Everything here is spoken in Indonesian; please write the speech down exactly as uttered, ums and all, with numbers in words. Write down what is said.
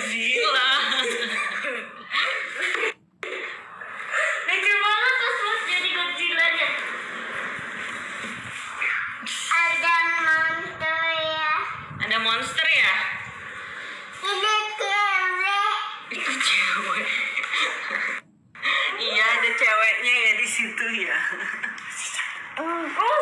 Godzilla. Lucu banget pas Mas jadi Godzilla-nya. Ada monster ya. Ada monster ya? Ini cewek. Itu cewek. Iya, ada ceweknya ya di situ ya. Oh,